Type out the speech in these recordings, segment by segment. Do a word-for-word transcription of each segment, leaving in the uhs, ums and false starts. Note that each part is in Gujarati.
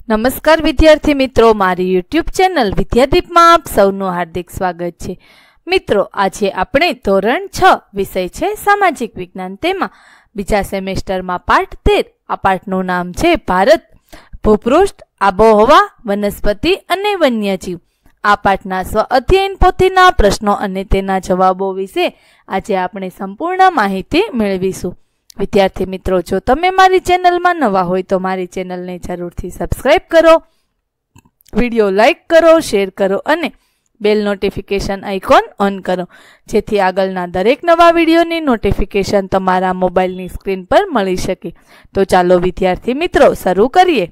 નમસ્કાર વિદ્યાર્થી મિત્રો, મારી યુટ્યુબ ચેનલ વિદ્યાદીપમાં આપ સૌનું હાર્દિક સ્વાગત છે। મિત્રો, આજે આપણે ધોરણ છ વિષય છે સામાજિક વિજ્ઞાન, તેમાં બીજા સેમેસ્ટરમાં પાઠ તેર, આ પાઠનું નામ છે ભારત, ભૂપૃષ્ઠ, આબોહવા, વનસ્પતિ અને વન્યજીવ। આ પાઠના સ્વ અધ્યયન પોથીના પ્રશ્નો અને તેના જવાબો વિશે આજે આપણે સંપૂર્ણ માહિતી મેળવીશું। વિદ્યાર્થી મિત્રો, જો તમે મારી ચેનલમાં નવા હોય તો મારી ચેનલને જરૂરથી સબસ્ક્રાઇબ કરો, વિડીયો લાઇક કરો, શેર કરો અને બેલ નોટિફિકેશન આઇકોન ઓન કરો, જેથી આગળના દરેક નવા વિડીયોની નોટિફિકેશન તમારા મોબાઈલની સ્ક્રીન પર મળી શકે। તો ચાલો વિદ્યાર્થી મિત્રો શરૂ કરીએ।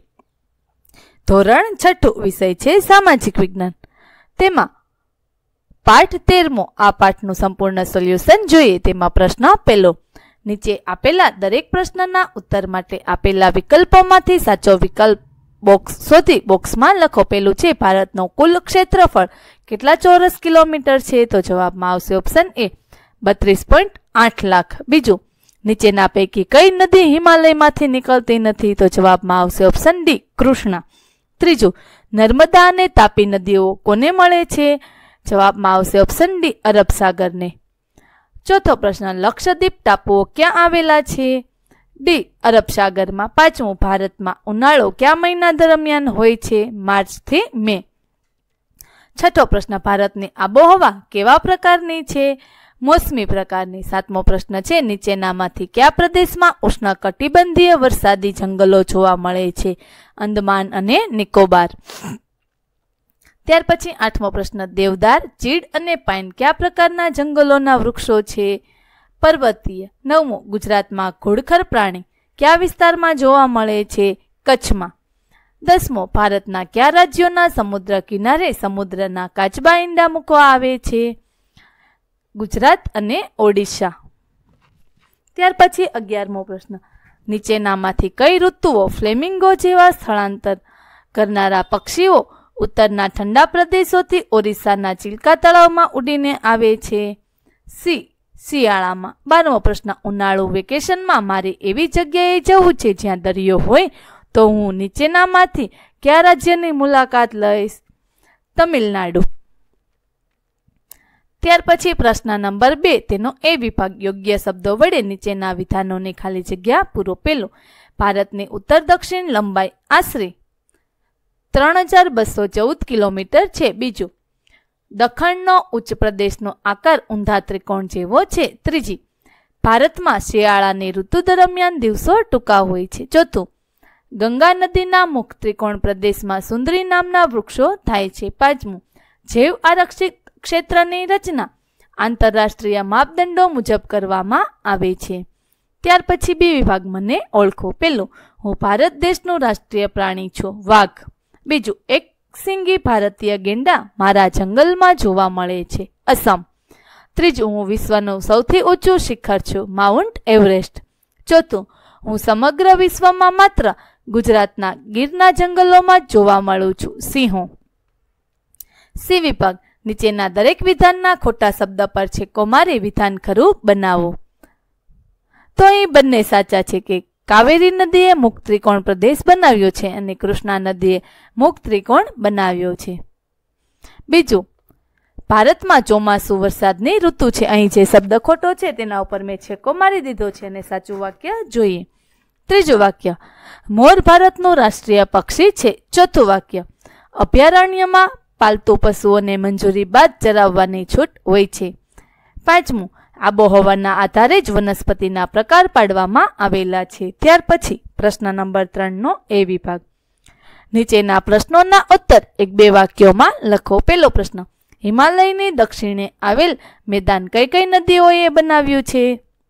ધોરણ છઠ્ઠું વિષય છે સામાજિક વિજ્ઞાન, તેમાં પાઠ તેરમો। આ પાઠનું સંપૂર્ણ સોલ્યુશન જોઈએ। તેમાં પ્રશ્ન પહેલો, નીચે આપેલા દરેક પ્રશ્નના ઉત્તર માટે આપેલા વિકલ્પોમાંથી સાચો વિકલ્પ બોક્સ શોધી બોક્સમાં લખો। પેલું છે ભારતનો કુલ ક્ષેત્રફળ કેટલા ચોરસ કિલોમીટર છે? તો જવાબમાં આવશે ઓપ્શન એ બત્રીસ પોઈન્ટ આઠ લાખ। બીજું, નીચેના પૈકી કઈ નદી હિમાલયમાંથી નીકળતી નથી? તો જવાબમાં આવશે ઓપ્શન ડી કૃષ્ણા। ત્રીજું, નર્મદા અને તાપી નદીઓ કોને મળે છે? જવાબમાં આવશે ઓપ્શન ડી અરબ સાગરને। ચોથો પ્રશ્ન, લક્ષદ્વીપ ટાપુઓ ક્યાં આવેલા છે? ડી અરબ સાગરમાં। પાંચમું, ભારતમાં ઉનાળો કયા મહિના દરમિયાન હોય છે? માર્ચ થી મે। છઠ્ઠો પ્રશ્ન, ભારતની આબોહવા કેવા પ્રકારની છે? મોસમી પ્રકારની। સાતમો પ્રશ્ન છે, નીચેનામાંથી કયા પ્રદેશમાં ઉષ્ણકટિબંધીય વરસાદી જંગલો જોવા મળે છે? અંદમાન અને નિકોબાર। ત્યાર પછી આઠમો પ્રશ્ન, દેવદાર, ચીડ અને પાઇન કયા પ્રકારના જંગલોના વૃક્ષો છે? પર્વતીય। નવમો, ગુજરાતમાં ઘુડખર પ્રાણી કયા વિસ્તારમાં જોવા મળે છે? કચ્છમાં। દસમો, ભારતના કયા રાજ્યોના સમુદ્ર કિનારે સમુદ્રના કાચબા ઈંડા મૂકવા આવે છે? ગુજરાત અને ઓડિશા। ત્યાર પછી અગિયારમો પ્રશ્ન, નીચેનામાંથી કઈ ઋતુઓ ફ્લેમિંગો જેવા સ્થળાંતર કરનારા પક્ષીઓ ઉત્તરના ઠંડા પ્રદેશોથી ઓરિસ્સાના ચિલ્કા તળાવમાં ઉડીને આવે છે? સી શિયાળામાં। બારમો પ્રશ્ન, ઉનાળુ વેકેશનમાં મારે એવી જગ્યાએ જવું છે જ્યાં દરિયો હોય, તો હું નીચેનામાંથી કયા રાજ્યની મુલાકાત લઈશ? તમિલનાડુ। ત્યાર પછી પ્રશ્ન નંબર બે, તેનો એ વિભાગ, યોગ્ય શબ્દો વડે નીચેના વિધાનોની ખાલી જગ્યા પૂરો। પેલું, ભારતની ઉત્તર દક્ષિણ લંબાઈ આશરે ત્રણ હજાર બસો ચૌદ કિલોમીટર છે। બીજું, દખણનો ઉચ્ચ પ્રદેશનો આકાર ઊંધા ત્રિકોણ જેવો છે। ત્રીજી, ભારતમાં શિયાળાની ઋતુ દરમિયાન દિવસો ટૂંકા હોય છે। ચોથું, ગંગા નદીના મુખ ત્રિકોણ પ્રદેશમાં સુંદરી નામના વૃક્ષો થાય છે। પાંચમું, જૈવ આરક્ષિત ક્ષેત્રની રચના આંતરરાષ્ટ્રીય માપદંડો મુજબ કરવામાં આવે છે। ત્યાર પછી બે વિભાગ, મને ઓળખો। પેલું, હું ભારત દેશનું રાષ્ટ્રીય પ્રાણી છું, વાઘ। બીજું, એક સિંગી ભારતીય ગેંડા મારા જંગલમાં જોવા મળે છે, અસમ। ત્રીજું, હું વિશ્વનું સૌથી ઊંચું શિખર છું, માઉન્ટ એવરેસ્ટ। ચોથું, હું સમગ્ર વિશ્વમાં માત્ર ગુજરાતના ગીરના જંગલોમાં જોવા મળું છું, સિંહો। સી વિભાગ, નીચેના દરેક વિધાનના ખોટા શબ્દ પર છેકો મારી વિધાન ખરું બનાવો। તો અહીં બંને સાચા છે કે કાવેરી નદીએ મુખ ત્રિકોણ પ્રદેશ બનાવ્યો છે અને કૃષ્ણા નદીએ મુખ ત્રિકોણ બનાવ્યો છે। બીજું, ભારતમાં ચોમાસું વરસાદની ઋતુ છે। અહીં જે શબ્દ ખોટો છે તેના ઉપર મેં છેકો મારી દીધો છે અને સાચું વાક્ય જોઈએ। ત્રીજું વાક્ય, મોર ભારતનું રાષ્ટ્રીય પક્ષી છે। ચોથું વાક્ય, અભયારણ્યમાં પાલતુ પશુઓને મંજૂરી બાદ ચરાવવાની છૂટ હોય છે। પાંચમું, આબોહવાના આધારે જ વનસ્પતિના પ્રકાર પાડવામાં આવેલા છે। ત્યાર પછી પ્રશ્ન નંબર ત્રણ નો એ વિભાગ, નીચેના પ્રશ્નોના ઉત્તર એક બે વાક્યોમાં લખો। પહેલો પ્રશ્ન, હિમાલયની દક્ષિણે આવેલ મેદાન કઈ કઈ નદીઓએ બનાવ્યું છે?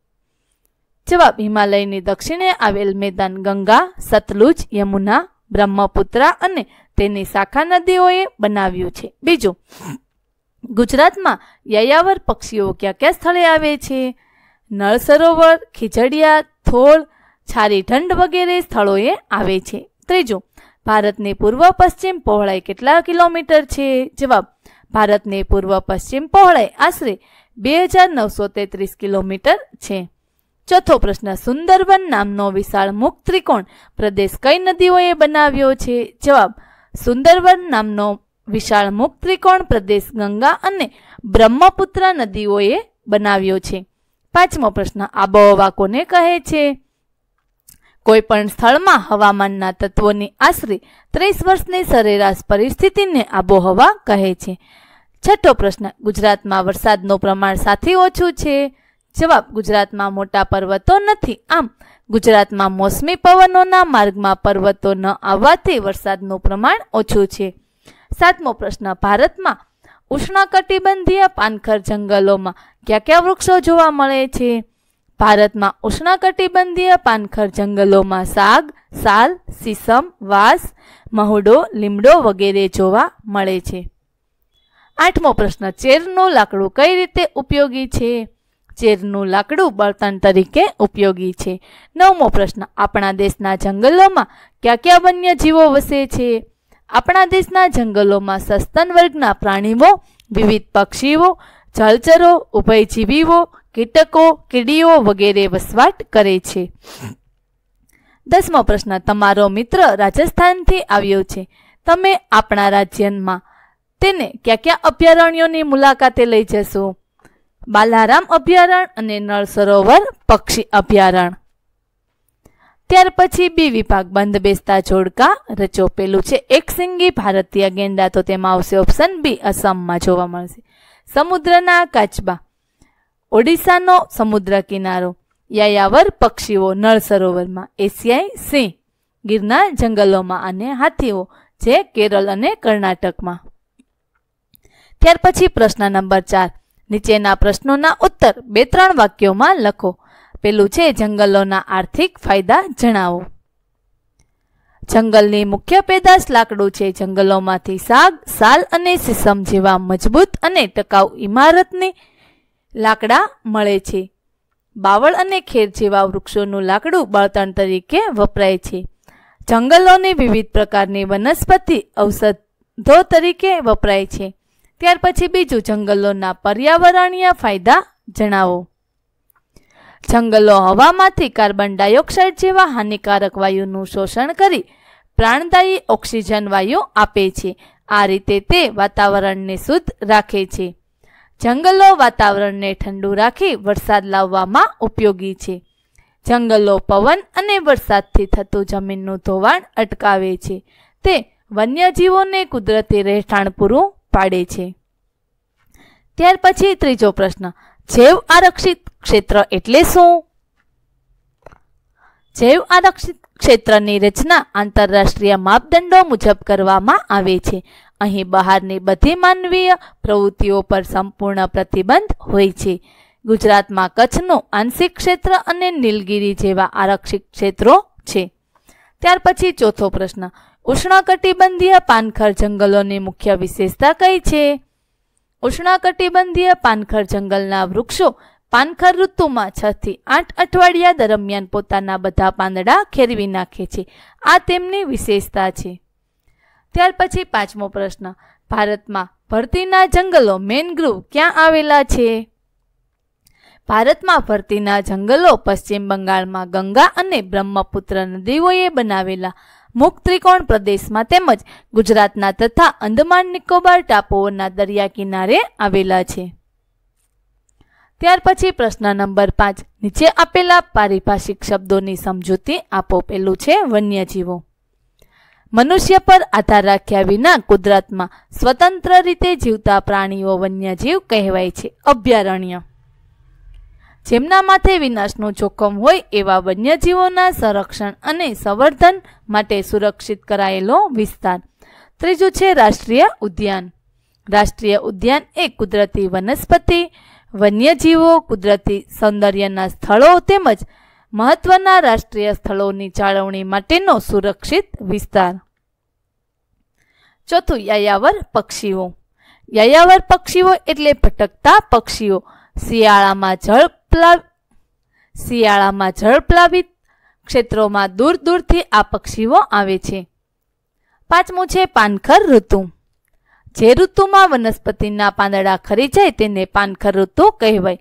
જવાબ, હિમાલયની દક્ષિણે આવેલ મેદાન ગંગા, સતલુજ, યમુના, બ્રહ્મપુત્રા અને તેની શાખા નદીઓએ બનાવ્યું છે। બીજું, ગુજરાતમાં યાયાવર પક્ષીઓ ક્યાં ક્યાં સ્થળે આવે છે? નળ સરોવર, ખીજડીયા, થોળ, છારી ઢંઢ વગેરે સ્થળોએ આવે છે। ત્રીજું, ભારતની પૂર્વ પશ્ચિમ પહોળાઈ કેટલા કિલોમીટર છે? જવાબ, ભારતની પૂર્વ પશ્ચિમ પહોળાઈ આશરે બે હજાર નવસો તેત્રીસ કિલોમીટર છે। ચોથો પ્રશ્ન, સુંદરવન નામનો વિશાળ મુક્ત ત્રિકોણ પ્રદેશ કઈ નદીઓએ બનાવ્યો છે? જવાબ, સુંદરવન નામનો વિશાળ મુક્ત ત્રિકોણ પ્રદેશ ગંગા અને બ્રહ્મપુત્ર નદીઓએ બનાવ્યો છે. પાંચમો પ્રશ્ન, આબોહવા કોને કહે છે? કોઈ પણ સ્થળમાં હવામાનના તત્વોની આશરે ત્રીસ વર્ષની સરેરાશ પરિસ્થિતિને આબોહવા કહે છે. છઠ્ઠો પ્રશ્ન, ગુજરાતમાં વરસાદનું પ્રમાણ સાથી ઓછું છે? જવાબ, ગુજરાતમાં મોટા પર્વતો નથી, આમ ગુજરાતમાં મોસમી પવનોના માર્ગમાં પર્વતો ન આવવાથી વરસાદનું પ્રમાણ ઓછું છે. સાતમો પ્રશ્ન, ભારતમાં ઉષ્ણકટિબંધીય પાનખર જંગલોમાં કયા કયા વૃક્ષો જોવા મળે છે? ભારતમાં ઉષ્ણકટિબંધીય પાનખર જંગલોમાં સાગ, સાલ, સીસમ, વાંસ, મહુડો, લીમડો વગેરે જોવા મળે છે. આઠમો પ્રશ્ન, ચેરનું લાકડું કઈ રીતે ઉપયોગી છે? ચેરનું લાકડું બળતણ તરીકે ઉપયોગી છે. નવમો પ્રશ્ન, આપણા દેશના જંગલોમાં કયા કયા વન્યજીવો વસે છે? આપણા દેશના જંગલોમાં સસ્તન વર્ગના પ્રાણીઓ, વિવિધ પક્ષીઓ, જળચરો, ઉભયજીવીઓ, કીટકો, કીડીઓ વગેરે વસવાટ કરે છે. દસમો પ્રશ્ન, તમારો મિત્ર રાજસ્થાનથી આવ્યો છે, તમે આપણા રાજ્યમાં તેને કયા કયા અભયારણ્યોની મુલાકાતે લઈ જશો? બાલારામ અભયારણ્ય અને નળ સરોવર પક્ષી અભયારણ્ય. ત્યાર પછી બી વિભાગ, બંધ બેસતા જોડકા રચો. પેલું છે એકસિંગી ભારતીય ગેંડા, તો તેમાં આવશે ઓપ્શન બી, અસમમાં જોવા મળશે. સમુદ્રના કાચબા, ઓડિશાનો સમુદ્ર કિનારો. યાયાવર પક્ષીઓ નળ સરોવરમાં. એશિયાઈ સિંહ ગીરના જંગલોમાં અને હાથીઓ જે કેરળ અને કર્ણાટકમાં. ત્યાર પછી પ્રશ્ન નંબર ચાર, નીચેના પ્રશ્નોના ઉત્તર બે ત્રણ વાક્યોમાં લખો. પેલું છે જંગલોના આર્થિક ફાયદા જણાવો. જંગલની મુખ્ય પેદાશ લાકડું છે. જંગલોમાંથી સાગ, સાલ અને સીસમ જેવા મજબૂત અને ટકાઉ ઇમારતની લાકડા મળે છે. બાવળ અને ખેર જેવા વૃક્ષોનું લાકડું બળતણ તરીકે વપરાય છે. જંગલોની વિવિધ પ્રકારની વનસ્પતિ ઔષધો તરીકે વપરાય છે. ત્યાર પછી બીજું, જંગલોના પર્યાવરણીય ફાયદા જણાવો. જંગલો હવામાંથી કાર્બન ડાયોક્સાઇડ જેવા હાનિકારક વાયુનું શોષણ કરી પ્રાણદાયી ઓક્સિજન વાયુ આપે છે. આ રીતે તે વાતાવરણને શુદ્ધ રાખે છે. જંગલો વાતાવરણને ઠંડુ રાખી વરસાદ લાવવામાં ઉપયોગી છે. જંગલો પવન અને વરસાદથી થતું જમીનનું ધોવાણ અટકાવે છે. તે વન્યજીવોને કુદરતી રહેઠાણ પૂરું પાડે છે. ત્યાર પછી ત્રીજો પ્રશ્ન, જૈવ આરક્ષિત ક્ષેત્ર એટલે શું? જૈવ આરક્ષિત ક્ષેત્રની રચના આંતરરાષ્ટ્રીય માપદંડો મુજબ કરવામાં આવે છે. અહીં બહારની બધી માનવીય પ્રવૃત્તિઓ પર સંપૂર્ણ પ્રતિબંધ હોય છે. ગુજરાતમાં કચ્છનું આંશિક ક્ષેત્ર અને નીલગિરી જેવા આરક્ષિત ક્ષેત્રો છે. ત્યાર પછી ચોથો પ્રશ્ન, ઉષ્ણકટિબંધીય પાનખર જંગલોની મુખ્ય વિશેષતા કઈ છે? ઉષ્ણકટિબંધીય પાનખર જંગલના વૃક્ષો પાનખર ઋતુમાં છ થી આઠ અઠવાડિયા દરમિયાન પોતાના બધા પાંદડા ખેરવી નાખે છે. આ તેમની વિશેષતા છે. ત્યાર પછી પાંચમો પ્રશ્ન, ભારતમાં ભરતીના જંગલો મેનગ્રુવ ક્યાં આવેલા છે? ભારતમાં ભરતીના જંગલો પશ્ચિમ બંગાળમાં ગંગા અને બ્રહ્મપુત્ર નદીઓએ બનાવેલા મુક્ત ત્રિકોણ પ્રદેશમાં તેમજ ગુજરાતના તથા અંદમાન નિકોબાર ટાપુઓના દરિયા કિનારે આવેલા છે. ત્યાર પછી પ્રશ્ન નંબર પાંચ, નીચે આપેલા પારિભાષિક શબ્દોની સમજૂતી આપો. પેલું છે વન્યજીવો. મનુષ્ય પર આધાર રાખ્યા વિના કુદરતમાં સ્વતંત્ર રીતે જીવતા પ્રાણીઓ વન્યજીવ કહેવાય છે. અભયારણ્ય, જેમના માથે વિનાશનું જોખમ હોય એવા વન્યજીવોના સંરક્ષણ અને સંવર્ધન માટે સુરક્ષિત કરાયેલો વિસ્તાર. ત્રીજું છે રાષ્ટ્રીય ઉદ્યાન. રાષ્ટ્રીય ઉદ્યાન એ કુદરતી વનસ્પતિ, વન્યજીવો, કુદરતી સૌંદર્યના સ્થળો તેમજ મહત્વના રાષ્ટ્રીય સ્થળોની જાળવણી માટેનો સુરક્ષિત વિસ્તાર. ચોથું, યાયાવર પક્ષીઓ. યાયાવર પક્ષીઓ એટલે ભટકતા પક્ષીઓ. શિયાળામાં જળ પ્લાવ શિયાળામાં જળ પ્લાવિત ક્ષેત્રોમાં દૂર દૂરથી આ પક્ષીઓ આવે છે. પાંચમું છે પાનખર ઋતુ. જે ઋતુમાં વનસ્પતિના પાંદડા ખરી જાય તેને પાનખર ઋતુ કહેવાય.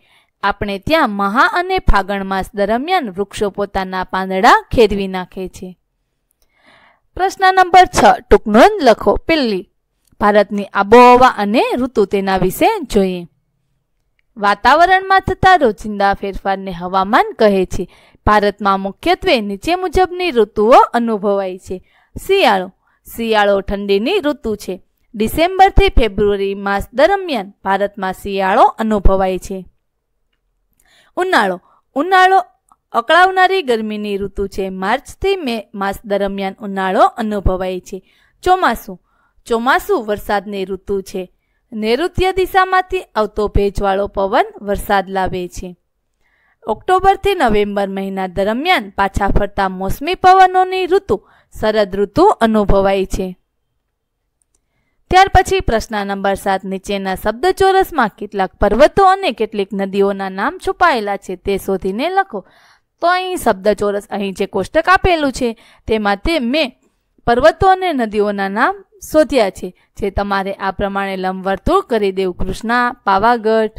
આપણે ત્યાં મહા અને ફાગણ માસ દરમિયાન વૃક્ષો પોતાના પાંદડા ખેરવી નાખે છે. પ્રશ્ન નંબર છ, ટૂંક નોંધ લખો. પહેલી, ભારતની આબોહવા અને ઋતુ, તેના વિશે જોઈએ. વાતાવરણમાં થતા રોજિંદા ફેરફારને હવામાન કહે છે. ભારતમાં મુખ્યત્વે નીચે મુજબની ઋતુઓ અનુભવાય છે. શિયાળો. શિયાળો ઠંડીની ઋતુ છે. ડિસેમ્બરથી ફેબ્રુઆરી માસ દરમિયાન ભારતમાં શિયાળો અનુભવાય છે. ઉનાળો. ઉનાળો અકળાવનારી ગરમીની ઋતુ છે. માર્ચથી મે માસ દરમિયાન ઉનાળો અનુભવાય છે. ચોમાસું. ચોમાસું વરસાદની ઋતુ છે. નૈઋત્ય દિશામાંથી આવતો ભેજવાળો પવન વરસાદ લાવે છે. ઓક્ટોબરથી નવેમ્બર મહિના દરમિયાન પાછા ફરતા મોસમી પવનોની ઋતુ શરદ ઋતુ અનુભવાય છે. ત્યાર પછી પ્રશ્ન નંબર સાત, નીચેના શબ્દ ચોરસમાં કેટલાક પર્વતો અને કેટલીક નદીઓના નામ છુપાયેલા છે તે શોધીને લખો. તો અહીં શબ્દ ચોરસ, અહીં જે કોષ્ટક આપેલું છે તેમાં તે મેં પર્વતો અને નદીઓના નામ શોધ્યા છે, જે તમારે આ પ્રમાણે લંબવર્તુળ કરી દેવું. કૃષ્ણા, પાવાગઢ,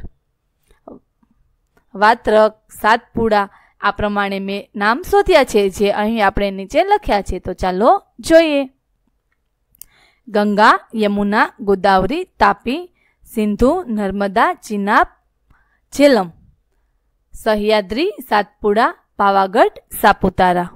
વાત્રક, સાતપુડા, આ પ્રમાણે મેં નામ શોધ્યા છે, જે અહીં આપણે નીચે લખ્યા છે. તો ચાલો જોઈએ. ગંગા, યમુના, ગોદાવરી, તાપી, સિંધુ, નર્મદા, ચિનાબ, ઝેલમ, સહ્યાદ્રી, સાતપુડા, પાવાગઢ, સાપુતારા.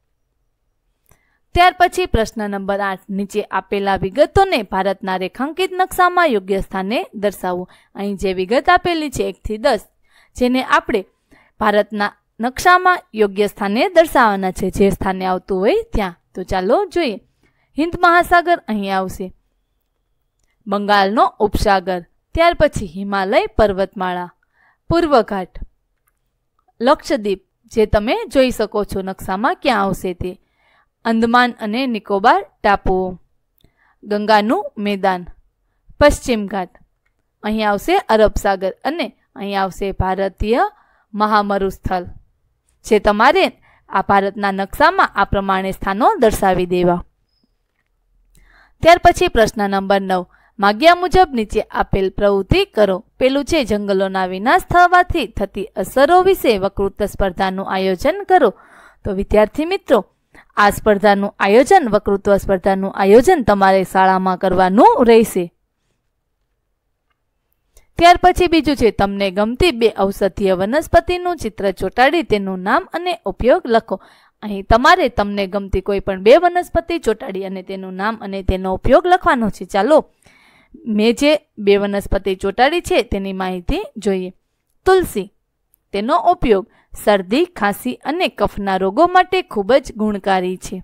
ત્યાર પછી પ્રશ્ન નંબર આઠ, નીચે આપેલા વિગતોને ભારતના રેખાંકિત નકશામાં યોગ્ય સ્થાને દર્શાવો. અહીં જે વિગત આપેલી છે એક થી દસ, જેને આપણે ભારતના નકશામાં યોગ્ય સ્થાને દર્શાવવાના છે, જે સ્થાને આવતું હોય ત્યાં. તો ચાલો જોઈએ. હિન્દ મહાસાગર અહીં આવશે. બંગાળનો ઉપસાગર, ત્યાર પછી હિમાલય પર્વતમાળા, પૂર્વ ઘાટ, લક્ષદ્વીપ, જે તમે જોઈ શકો છો નકશામાં ક્યાં આવશે તે, અંદમાન અને નિકોબાર ટાપુઓ, ગંગાનું મેદાન, પશ્ચિમ ઘાટ, અહીં આવશે અરબ સાગર અને અહીં આવશે ભારતીય મહામરુસ્થળ, જે તમારે આ ભારતના નકશામાં આ પ્રમાણે સ્થાનો દર્શાવી દેવા. ત્યાર પછી પ્રશ્ન નંબર નવ, માગ્યા મુજબ નીચે આપેલ પ્રવૃત્તિ કરો. પેલું છે જંગલોના વિનાશ થવાથી થતી અસરો વિશે વકૃત્વ સ્પર્ધાનું આયોજન કરો. તો વિદ્યાર્થી મિત્રો, આ સ્પર્ધાનું આયોજન, વકૃત્વ સ્પર્ધાનું આયોજન તમારે શાળામાં કરવાનું રહેશે. ત્યાર પછી બીજું છે, તમને ગમતી બે ઔષધીય વનસ્પતિનું ચિત્ર ચોંટાડી તેનું નામ અને ઉપયોગ લખો. અહીં તમારે તમને ગમતી કોઈ પણ બે વનસ્પતિ ચોંટાડી અને તેનું નામ અને તેનો ઉપયોગ લખવાનો છે. ચાલો મેં જે બે વનસ્પતિ ચોંટાડી છે તેની માહિતી જોઈએ. તુલસી, તેનો ઉપયોગ શરદી, ખાંસી અને કફના રોગો માટે ખૂબ જ ગુણકારી છે.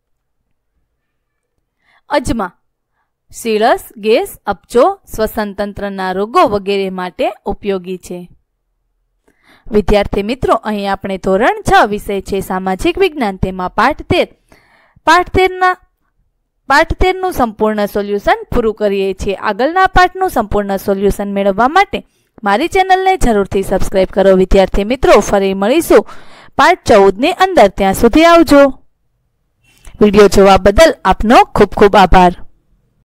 અજમા, સીળસ, ગેસ, અપચો, શ્વસન તંત્રના રોગો વગેરે માટે ઉપયોગી છે. વિદ્યાર્થી મિત્રો, અહીં આપણે ધોરણ છ વિષય છે સામાજિક વિજ્ઞાન, તેમાં પાઠ તેર પાઠ તેરના પાઠ તેરનું સંપૂર્ણ સોલ્યુશન પૂરું કરીએ છીએ. આગળના પાઠનું સંપૂર્ણ સોલ્યુશન મેળવવા માટે મારી ચેનલને જરૂરથી સબસ્ક્રાઇબ કરો. વિદ્યાર્થી મિત્રો, ફરી મળીશું પાઠ ચૌદ ની અંદર. ત્યાં સુધી આવજો. વિડીયો જોવા બદલ આપનો ખૂબ ખૂબ આભાર.